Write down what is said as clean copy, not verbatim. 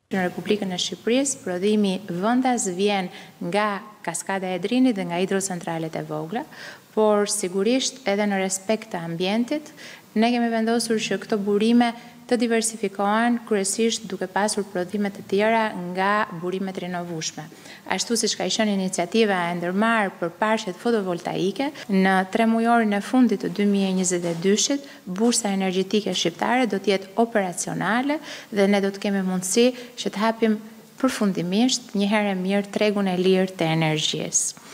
Në Republikën e Shqipërisë, prodhimi vendas vjen nga kaskada e Drinit dhe nga hidrocentralet e vogla, por sigurisht edhe në respekt të ambientit, ne kemi vendosur që këto burime të diversifikohen kryesisht duke pasur prodhime të tjera nga burimet rinovueshme. Ashtu siç ka qenë iniciativa e ndërmarrë për parqet fotovoltaike, në 3 mujorin e fundit të 2022-shit, bursa energjetike shqiptare do të jetë operacionale dhe ne do të kemi mundësi që të hapim përfundimisht një herë e mirë tregun e lirë të energjisë.